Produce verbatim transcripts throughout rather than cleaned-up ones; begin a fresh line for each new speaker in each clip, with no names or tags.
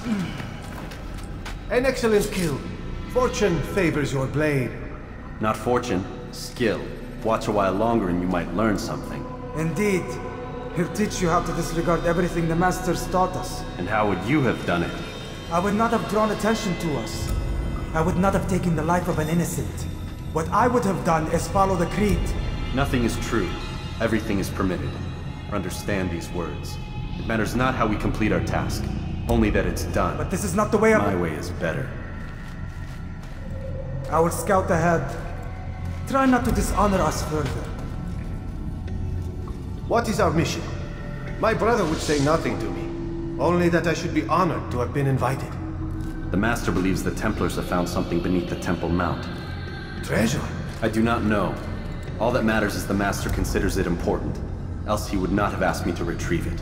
An excellent kill. Fortune favors your blade.
Not fortune, skill. Watch a while longer and you might learn something.
Indeed. He'll teach you how to disregard everything the Masters taught us.
And how would you have done it?
I would not have drawn attention to us. I would not have taken the life of an innocent. What I would have done is follow the creed.
Nothing is true. Everything is permitted. Understand these words. It matters not how we complete our task, only that it's done.
But this is not the way I...
My way is better.
I will scout ahead. Try not to dishonor us further.
What is our mission? My brother would say nothing to me. Only that I should be honored to have been invited.
The Master believes the Templars have found something beneath the Temple Mount.
Treasure?
I do not know. All that matters is the Master considers it important. Else he would not have asked me to retrieve it.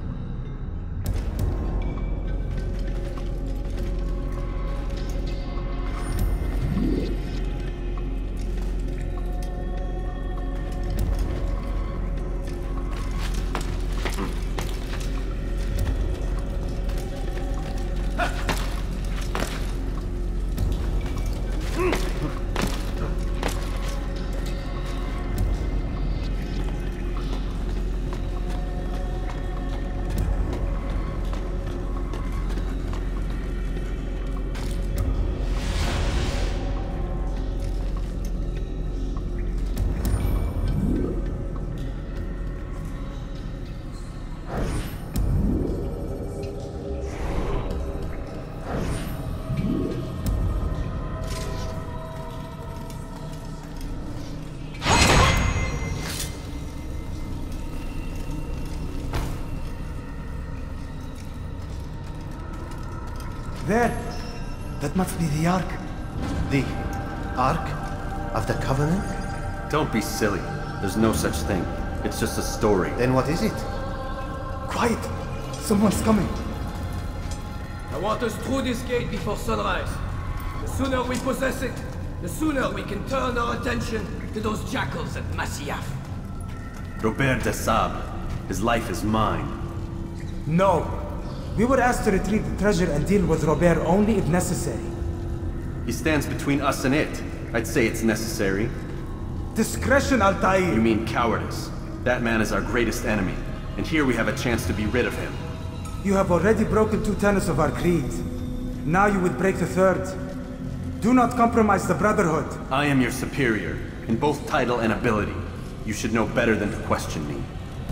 There! That must be the Ark.
The Ark of the Covenant?
Don't be silly. There's no such thing. It's just a story.
Then what is it?
Quiet! Someone's coming.
I want us through this gate before sunrise. The sooner we possess it, the sooner we can turn our attention to those jackals at Masyaf.
Robert de Sable. His life is mine.
No. We were asked to retrieve the treasure and deal with Robert only if necessary.
He stands between us and it. I'd say it's necessary.
Discretion, Altair!
You mean cowardice. That man is our greatest enemy, and here we have a chance to be rid of him.
You have already broken two tenets of our creed. Now you would break the third. Do not compromise the Brotherhood.
I am your superior, in both title and ability. You should know better than to question me.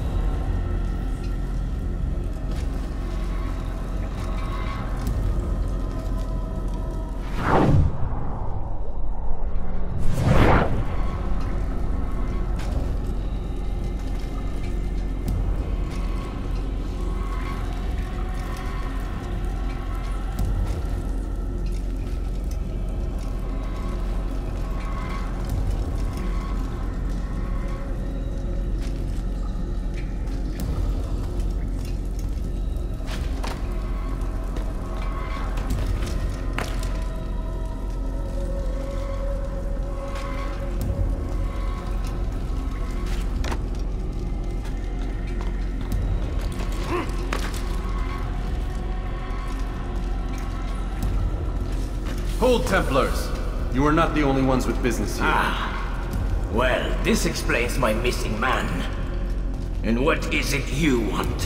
Hold, Templars! You are not the only ones with business here.
Ah. Well, this explains my missing man. And what is it you want?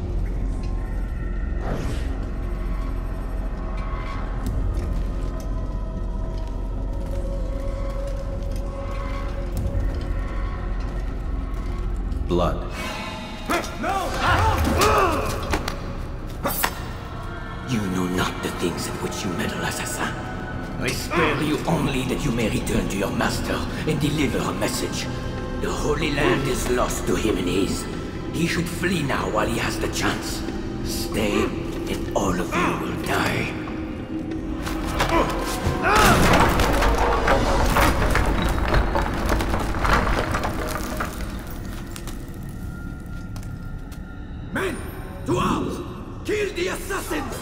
Blood.
No! You know not the things in which you meddle, assassin. I spare you only that you may return to your master and deliver a message. The Holy Land is lost to him and his. He should flee now while he has the chance. Stay, and all of you will die.
Men! To arms! Kill the assassins!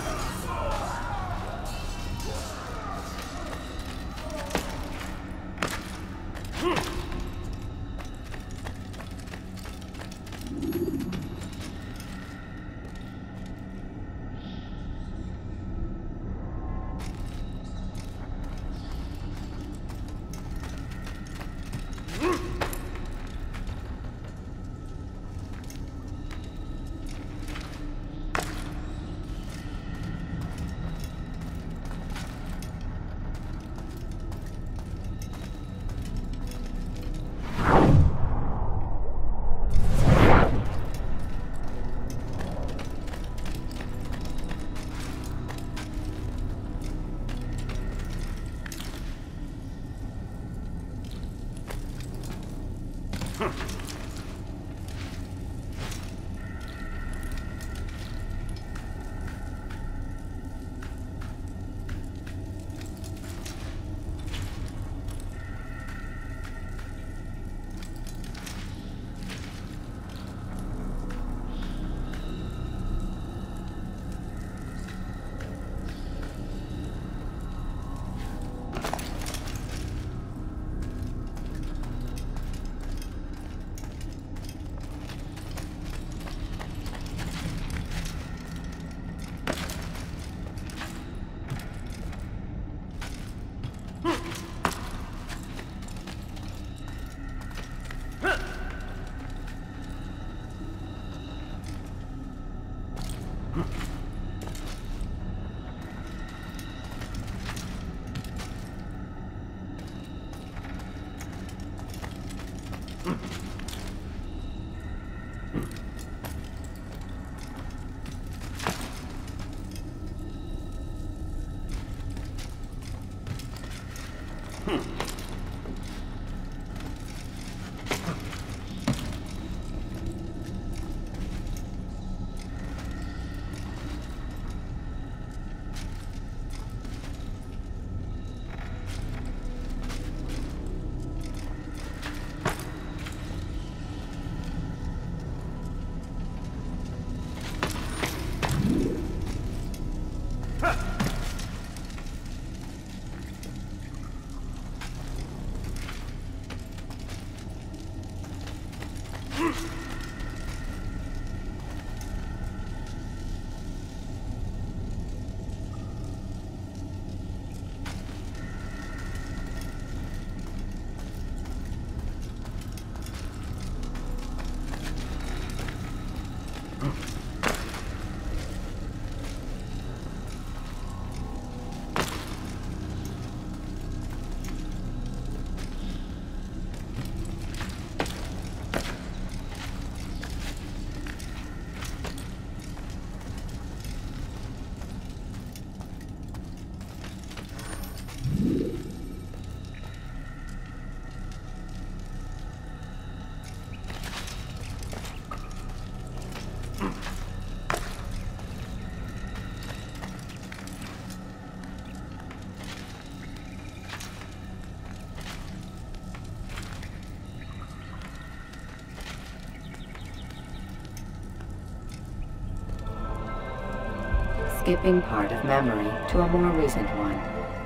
Skipping part of memory to a more recent one.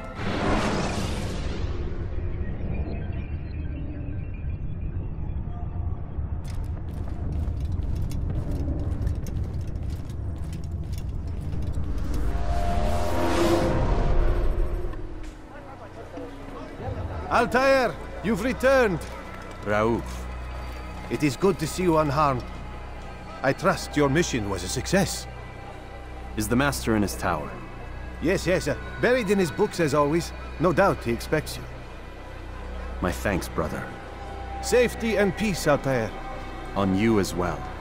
Altair, you've returned.
Rauf.
It is good to see you unharmed. I trust your mission was a success.
Is the Master in his tower?
Yes, yes, uh, buried in his books as always. No doubt he expects you.
My thanks, brother.
Safety and peace, Altair.
On you as well.